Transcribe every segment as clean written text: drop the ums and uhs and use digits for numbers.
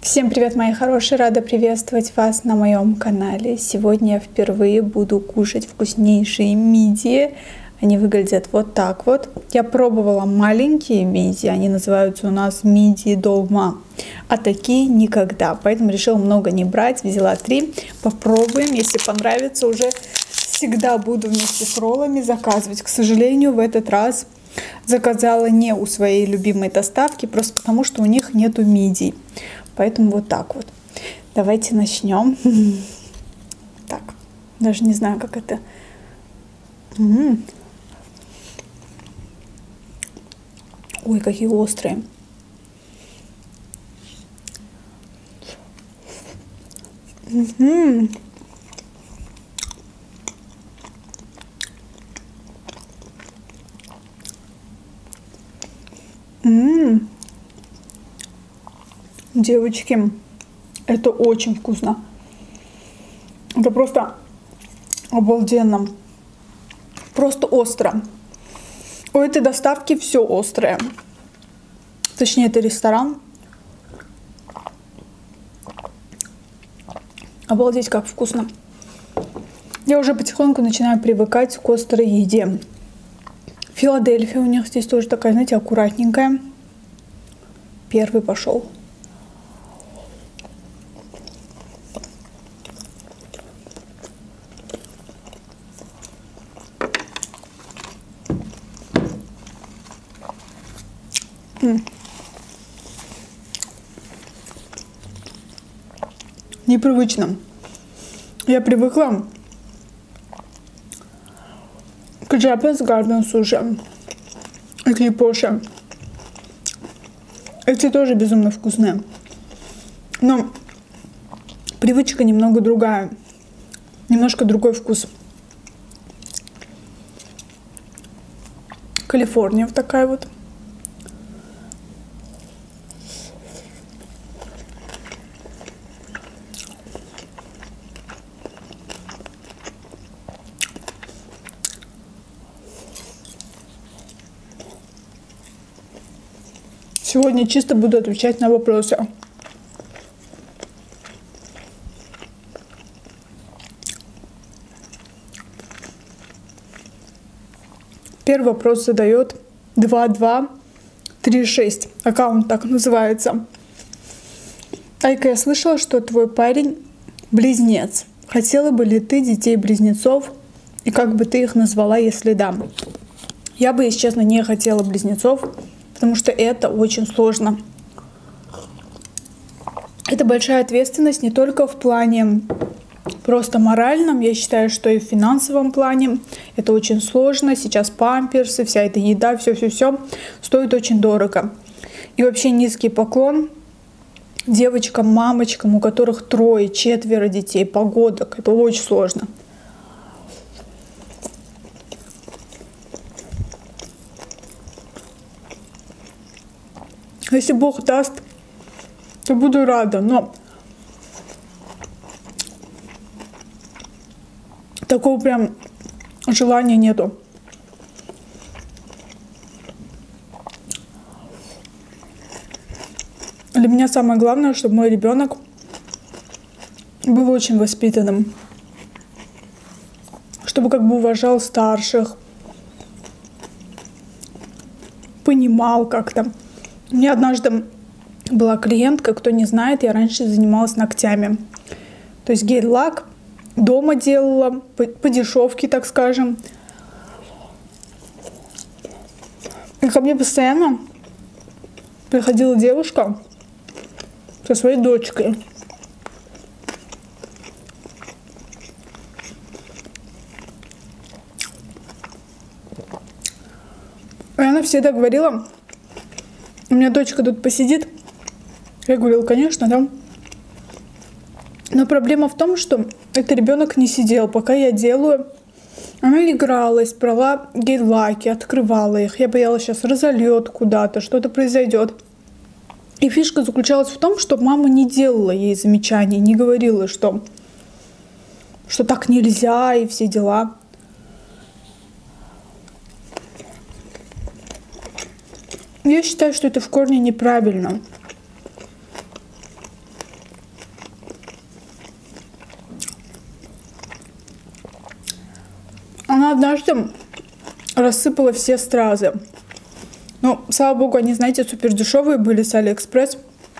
Всем привет, мои хорошие! Рада приветствовать вас на моем канале. Сегодня я впервые буду кушать вкуснейшие мидии. Они выглядят вот так вот. Я пробовала маленькие мидии, они называются у нас мидии долма, а такие никогда. Поэтому решила много не брать, взяла 3. Попробуем, если понравится, уже всегда буду вместе с роллами заказывать. К сожалению, в этот раз заказала не у своей любимой доставки, просто потому что у них нету мидий. Поэтому вот так вот. Давайте начнем. Так, даже не знаю, как это. Ой, какие острые. Девочки, это очень вкусно. Это просто обалденно. Просто остро. У этой доставки все острое. Точнее, это ресторан. Обалдеть, как вкусно. Я уже потихоньку начинаю привыкать к острой еде. Филадельфия у них здесь тоже такая, знаете, аккуратненькая. Первый пошел. Непривычно. Я привыкла к Japanese Garden Sushi и к Япоши. Эти тоже безумно вкусные. Но привычка немного другая. Немножко другой вкус. Калифорния вот такая вот. Сегодня чисто буду отвечать на вопросы. Первый вопрос задает 2236. Аккаунт так называется. Айка, я слышала, что твой парень близнец. Хотела бы ли ты детей-близнецов? И как бы ты их назвала, если да? Я бы, если честно, не хотела близнецов. Потому что это очень сложно. Это большая ответственность не только в плане просто моральном, я считаю, что и в финансовом плане. Это очень сложно. Сейчас памперсы, вся эта еда, все-все-все стоит очень дорого. И вообще низкий поклон девочкам, мамочкам, у которых 3-4 детей, погодок. Это очень сложно. Если Бог даст, то буду рада, но такого прям желания нету. Для меня самое главное, чтобы мой ребенок был очень воспитанным, чтобы как бы уважал старших, понимал как-то. У меня однажды была клиентка, кто не знает, я раньше занималась ногтями. То есть гель-лак дома делала, по дешевке, так скажем. И ко мне постоянно приходила девушка со своей дочкой. И она всегда говорила: у меня дочка тут посидит. Я говорила, конечно, да. Но проблема в том, что этот ребенок не сидел, пока я делаю. Она игралась, брала гель-лаки, открывала их. Я боялась, сейчас разольет куда-то, что-то произойдет. И фишка заключалась в том, что мама не делала ей замечаний, не говорила, что так нельзя и все дела. Я считаю, что это в корне неправильно. Она однажды рассыпала все стразы. Ну, слава богу, они, знаете, супер дешевые были с Алиэкспресс.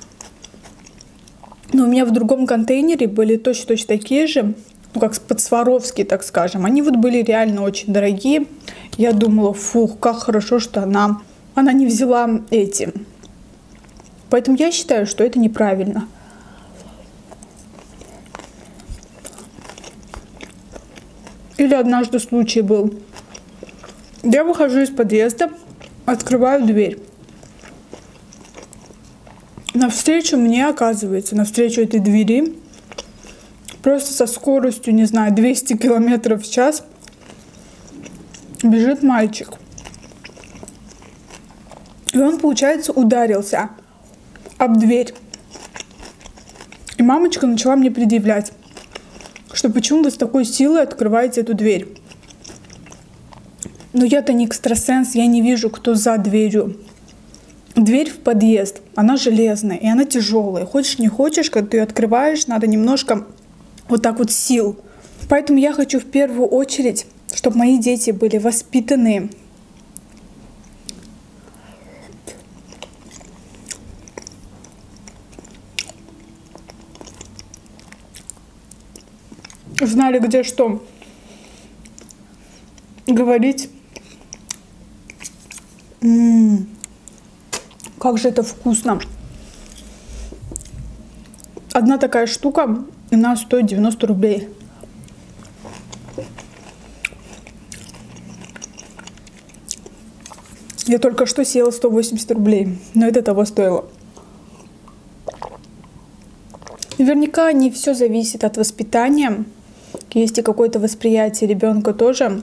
Но у меня в другом контейнере были точно такие же, ну, как под-сваровские, так скажем. Они вот были реально очень дорогие. Я думала, фух, как хорошо, что она не взяла эти. Поэтому я считаю, что это неправильно. Или однажды случай был. Я выхожу из подъезда, открываю дверь. Навстречу мне, оказывается, навстречу этой двери, просто со скоростью, не знаю, 200 км в час бежит мальчик. И он, получается, ударился об дверь. И мамочка начала мне предъявлять, что почему вы с такой силой открываете эту дверь. Но я-то не экстрасенс, я не вижу, кто за дверью. Дверь в подъезд, она железная, и она тяжелая. Хочешь, не хочешь, когда ты ее открываешь, надо немножко вот так вот сил. Поэтому я хочу в первую очередь, чтобы мои дети были воспитаны. Знали, где что говорить. Как же это вкусно. Одна такая штука, она стоит 90 рублей. Я только что съела 180 рублей, но это того стоило. Наверняка не все зависит от воспитания. Есть и какое-то восприятие ребенка тоже.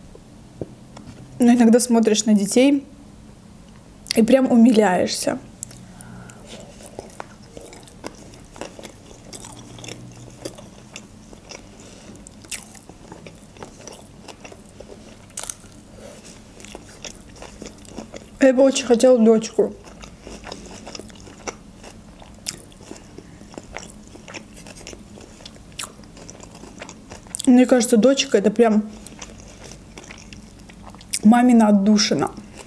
Но иногда смотришь на детей и прям умиляешься. Я бы очень хотела дочку. Мне кажется, дочка — это прям мамина отдушина.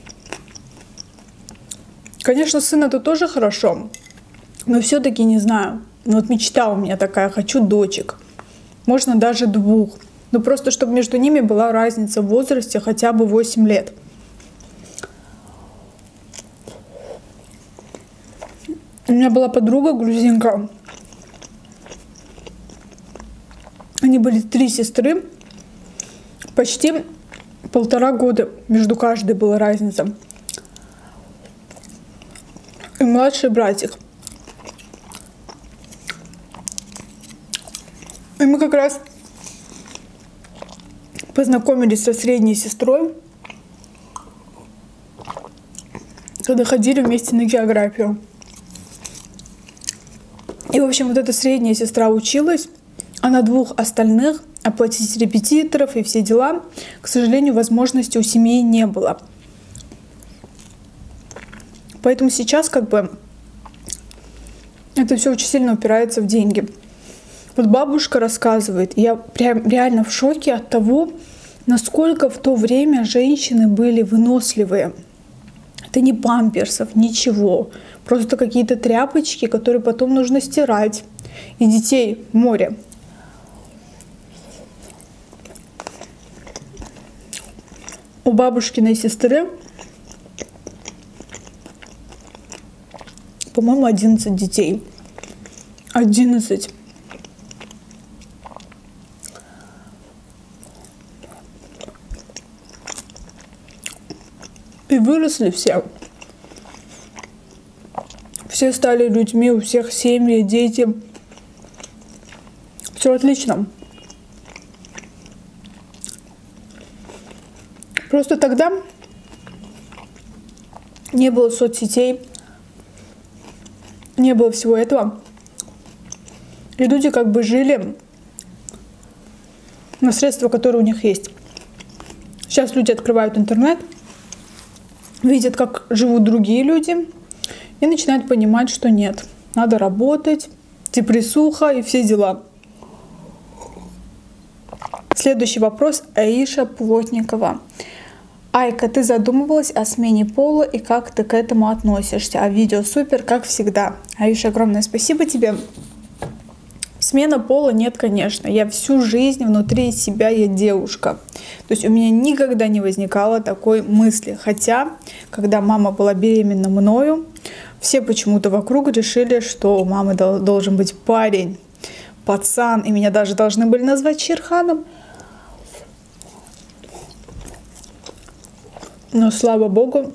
Конечно, сын — это тоже хорошо, но все-таки не знаю. Вот мечта у меня такая, хочу дочек. Можно даже 2. Но просто, чтобы между ними была разница в возрасте хотя бы 8 лет. У меня была подруга грузинка. Они были 3 сестры. Почти 1,5 года между каждой была разница. И младший братик. И мы как раз познакомились со средней сестрой, когда ходили вместе на географию. И, в общем, вот эта средняя сестра училась, а на 2 остальных оплатить репетиторов и все дела, к сожалению, возможности у семьи не было. Поэтому сейчас как бы это все очень сильно упирается в деньги. Вот бабушка рассказывает, я прям реально в шоке от того, насколько в то время женщины были выносливые. Это не памперсов, ничего. Просто какие-то тряпочки, которые потом нужно стирать. И детей в море. У бабушкиной сестры, по-моему, 11 детей. 11. И выросли все. Все стали людьми, у всех семьи, дети. Все отлично. Просто тогда не было соцсетей, не было всего этого. И люди как бы жили на средства, которые у них есть. Сейчас люди открывают интернет, видят, как живут другие люди, и начинают понимать, что нет, надо работать, депрессуха и все дела. Следующий вопрос. Аиша Плотникова. Айка, ты задумывалась о смене пола и как ты к этому относишься? А видео супер, как всегда. Аиша, огромное спасибо тебе. Смена пола нет, конечно. Я всю жизнь внутри себя я девушка. То есть у меня никогда не возникало такой мысли. Хотя, когда мама была беременна мною, все почему-то вокруг решили, что у мамы должен быть парень, пацан. И меня даже должны были назвать Шерханом. Но, слава богу,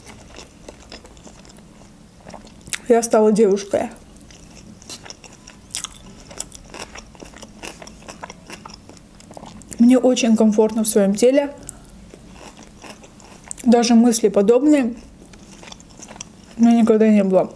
я стала девушкой. Мне очень комфортно в своем теле. Даже мысли подобные у меня никогда не было.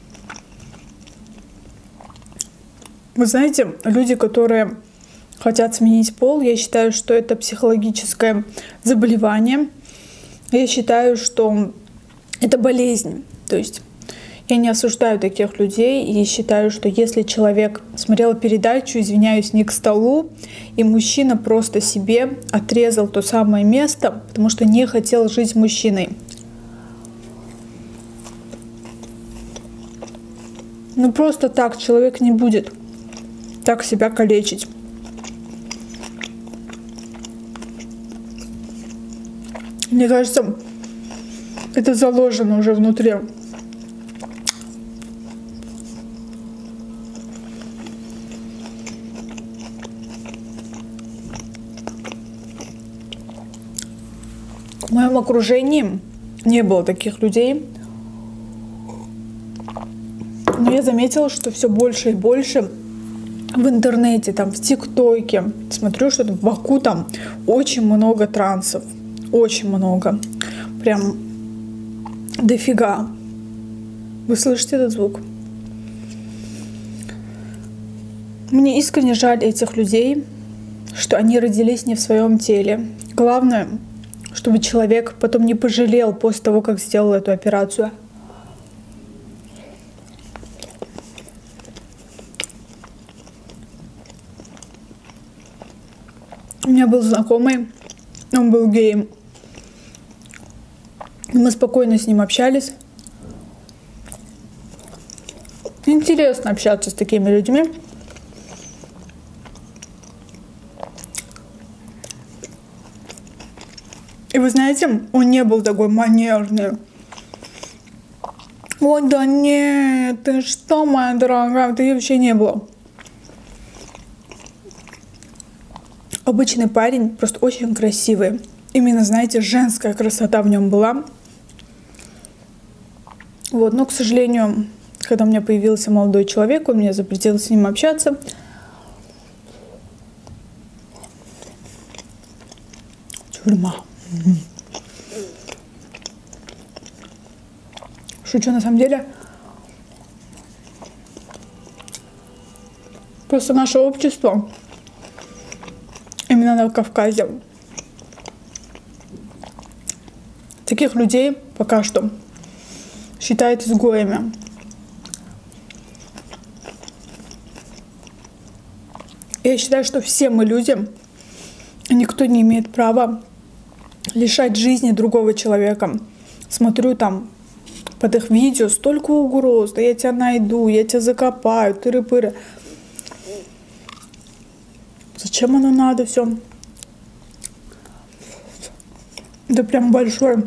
Вы знаете, люди, которые хотят сменить пол, я считаю, что это психологическое заболевание. Я считаю, что это болезнь. То есть я не осуждаю таких людей и считаю, что если человек смотрел передачу, извиняюсь, не к столу, и мужчина просто себе отрезал то самое место, потому что не хотел жить с мужчиной. Ну просто так человек не будет так себя калечить. Мне кажется, это заложено уже внутри. В моем окружении не было таких людей. Но я заметила, что все больше и больше в интернете, там, в ТикТоке, смотрю, что в Баку там очень много трансов. Очень много. Прям дофига. Вы слышите этот звук? Мне искренне жаль этих людей, что они родились не в своем теле. Главное, чтобы человек потом не пожалел после того, как сделал эту операцию. У меня был знакомый, он был геем. Мы спокойно с ним общались. Интересно общаться с такими людьми. И вы знаете, он не был такой манерный. Ой, да нет, ты что, моя дорогая, ты вообще не было. Обычный парень, просто очень красивый. Именно, знаете, женская красота в нем была. Вот, но, к сожалению, когда у меня появился молодой человек, он мне запретил с ним общаться. Тюрьма. Шучу, на самом деле. Просто наше общество, именно на Кавказе, таких людей пока что считают изгоями. Я считаю, что все мы люди, и никто не имеет права лишать жизни другого человека. Смотрю там под их видео столько угроз, да я тебя найду, я тебя закопаю, тыры-пыры. Зачем оно надо все? Да прям большое.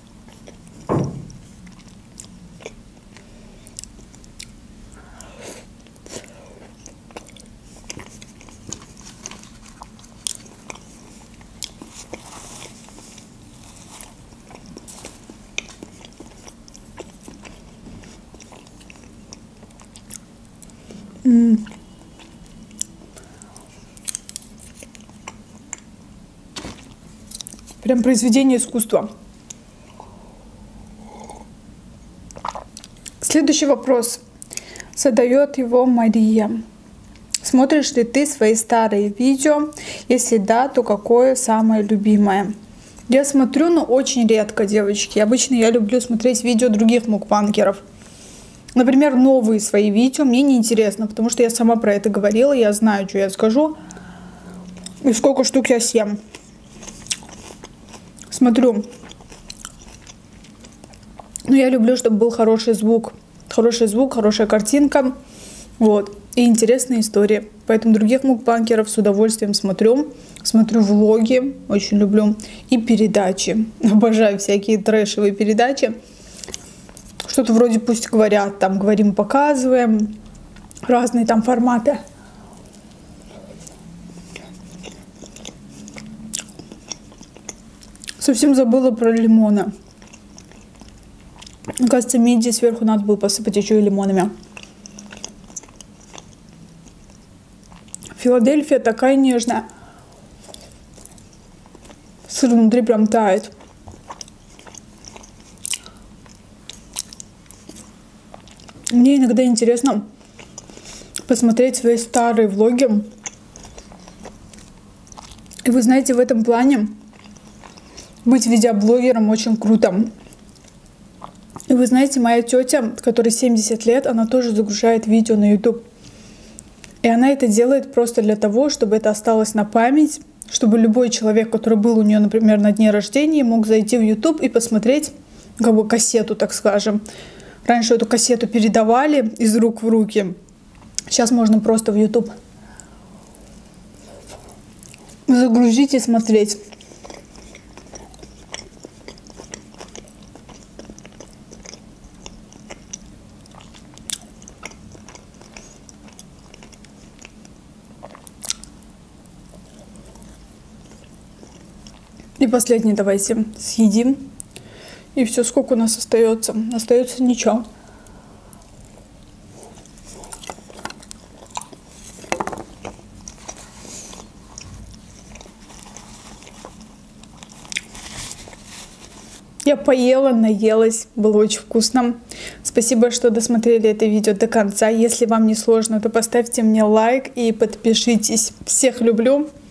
Прям произведение искусства. Следующий вопрос. Задает его Мария. Смотришь ли ты свои старые видео? Если да, то какое самое любимое? Я смотрю, но очень редко, девочки. Обычно я люблю смотреть видео других мукбангеров. Например, новые свои видео мне не интересно, потому что я сама про это говорила, я знаю, что я скажу. И сколько штук я съем. Смотрю. Но я люблю, чтобы был хороший звук. Хороший звук, хорошая картинка. Вот. И интересные истории. Поэтому других мукбанкеров с удовольствием смотрю. Смотрю влоги. Очень люблю. И передачи. Обожаю всякие трэшевые передачи. Что-то вроде «Пусть говорят». Там говорим, показываем. Разные там форматы. Совсем забыла про лимоны. Мне кажется, мидии сверху надо было посыпать еще и лимонами. Филадельфия такая нежная. Сыр внутри прям тает. Мне иногда интересно посмотреть свои старые влоги. И вы знаете, в этом плане быть видеоблогером очень круто. И вы знаете, моя тетя, которой 70 лет, она тоже загружает видео на YouTube. И она это делает просто для того, чтобы это осталось на память, чтобы любой человек, который был у нее, например, на дне рождения, мог зайти в YouTube и посмотреть как бы кассету, так скажем. Раньше эту кассету передавали из рук в руки. Сейчас можно просто в YouTube загрузить и смотреть. И последний давайте съедим. И все, сколько у нас остается? Остается ничего. Я поела, наелась, было очень вкусно. Спасибо, что досмотрели это видео до конца. Если вам не сложно, то поставьте мне лайк и подпишитесь. Всех люблю.